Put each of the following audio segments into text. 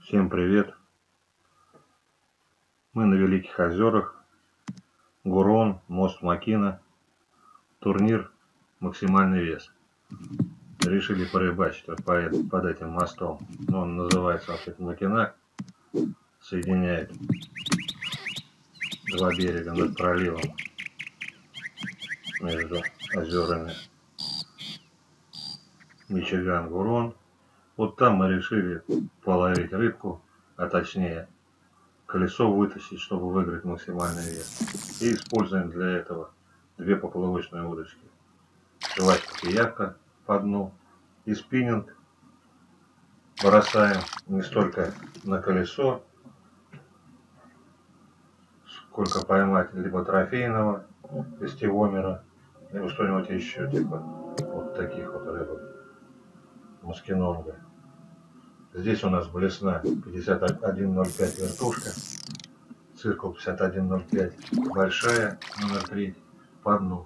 Всем привет! Мы на Великих озерах. Гурон, мост Макина. Турнир «Максимальный вес». Решили порыбачить вот под этим мостом. Он называется Макина. Соединяет два берега над проливом между озерами Мичиган-Гурон. Вот там мы решили половить рыбку, а точнее колесо вытащить, чтобы выиграть максимальный вес. И используем для этого две поплавочные удочки. Жвачка пиявка по дну и спиннинг бросаем не столько на колесо, сколько поймать либо трофейного костевомера, либо что-нибудь еще, типа вот таких вот рыбок, маскинонга. Здесь у нас блесна 5105 вертушка, циркул 5105 большая, номер 3 по дну.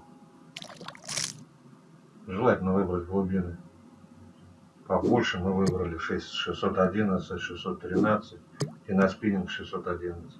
Желательно выбрать глубины побольше. Мы выбрали 611, 613 и на спиннинг 611.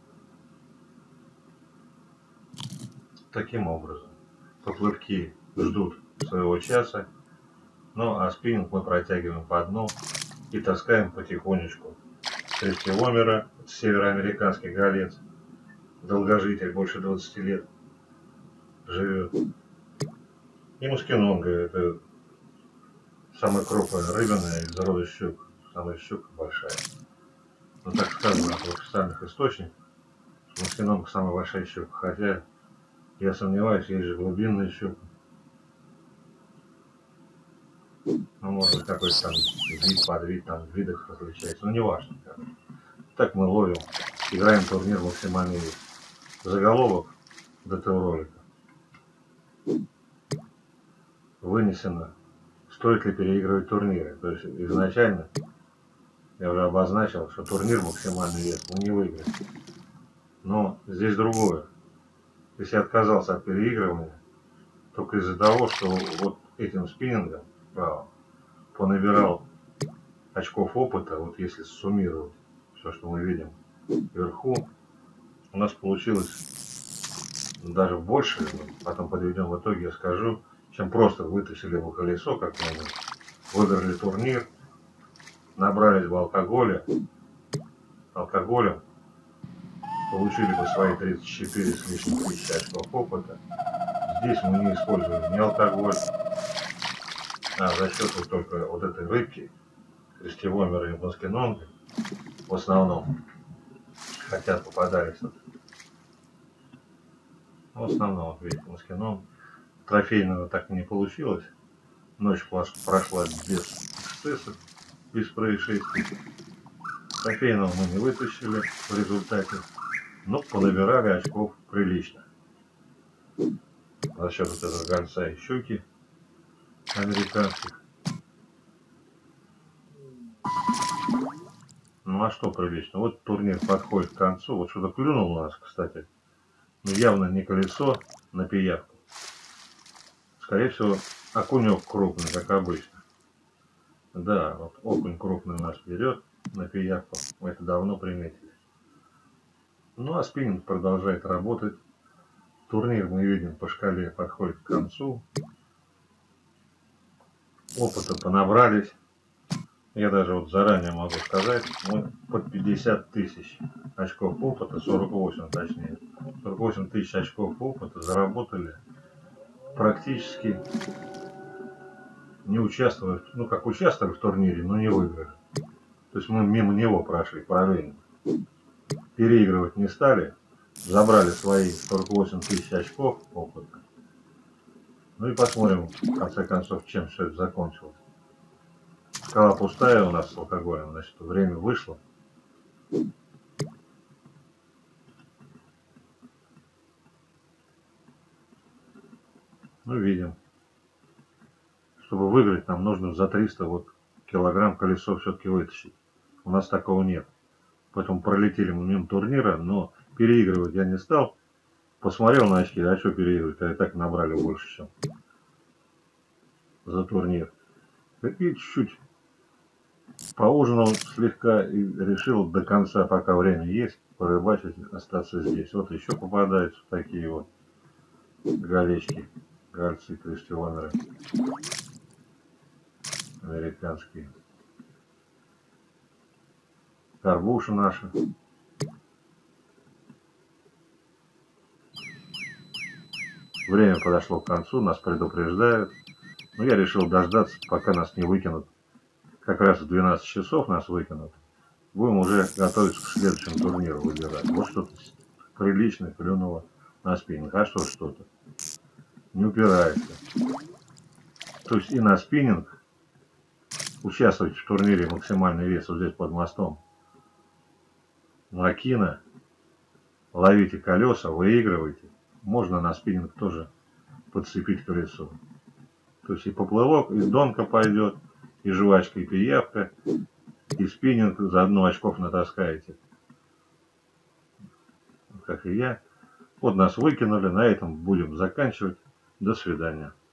Таким образом, поплавки ждут своего часа, ну а спиннинг мы протягиваем по дну и таскаем потихонечку. Костевомера, североамериканский голец, долгожитель, больше 20 лет живет. И маскинонга, это самая крупная рыбина из рода щук, самая щука большая. Но так сказано в официальных источниках, что маскинонга самая большая щука, хотя я сомневаюсь, есть же глубинная щука. Ну, может быть, какой-то там вид, подвид, там в видах различается, но не важно. Так мы ловим, играем турнир «Максимальный вес». Заголовок до этого ролика вынесено: стоит ли переигрывать турниры. То есть изначально я уже обозначил, что турнир «Максимальный вес» мы не выиграем. Но здесь другое. Если я отказался от переигрывания только из-за того, что вот этим спиннингом понабирал очков опыта, вот если суммировать все, что мы видим вверху, у нас получилось даже больше, потом подведем в итоге, я скажу, чем просто вытащили бы колесо как-нибудь, выиграли турнир, набрались бы алкоголем, получили бы свои 34 с лишним тысячи очков опыта. Здесь мы не используем ни алкоголь, а за счет вот только вот этой рыбки, костевомера и маскинонга в основном, хотя попадались вот. В основном, вот видите, маскинонг. Трофейного так и не получилось. Ночь прошла без эксцессов, без происшествий. Трофейного мы не вытащили в результате, но понабирали очков прилично. За счет вот этого гольца и щуки американских. Ну а что прилично? Вот турнир подходит к концу. Вот что-то клюнул у нас, кстати. Но явно не колесо на пиявку. Скорее всего, окунек крупный, как обычно. Да, вот окунь крупный у нас берет на пиявку. Мы это давно приметили. Ну а спиннинг продолжает работать. Турнир, мы видим, по шкале подходит к концу. Опыта понабрались. Я даже вот заранее могу сказать, мы под 50 тысяч очков опыта, 48 точнее, 48 тысяч очков опыта заработали, практически не участвуя, ну как участвовали в турнире, но не выиграли. То есть мы мимо него прошли, параллельно. Переигрывать не стали, забрали свои 48 тысяч очков опыта. Ну и посмотрим, в конце концов, чем все это закончилось. Шкала пустая у нас с алкоголем, значит, время вышло. Ну, видим. Чтобы выиграть, нам нужно за 300 вот килограмм колесо все-таки вытащить. У нас такого нет. Поэтому пролетели мы мимо турнира, но переигрывать я не стал. Посмотрел на очки, а что переигрывать, а и так набрали больше, чем за турнир. И чуть-чуть Поужинал слегка и решил до конца, пока время есть, порыбачить, остаться здесь. Вот еще попадаются такие вот галечки, гальцы, крестионеры американские. Горбуша наша. Время подошло к концу, нас предупреждают. Но я решил дождаться, пока нас не выкинут. Как раз в 12 часов нас выкинут. Будем уже готовиться к следующему турниру выбирать. Вот что-то приличное клюнуло на спиннинг. А что-то? Не упирается. То есть и на спиннинг участвовать в турнире максимальный вес вот здесь под мостом. На кино ловите колеса, выигрывайте. Можно на спиннинг тоже подцепить колесо. То есть и поплывок, и донка пойдет, и жвачка, и пиявка, и спиннинг, заодно очков натаскаете. Как и я. Вот нас выкинули, на этом будем заканчивать. До свидания.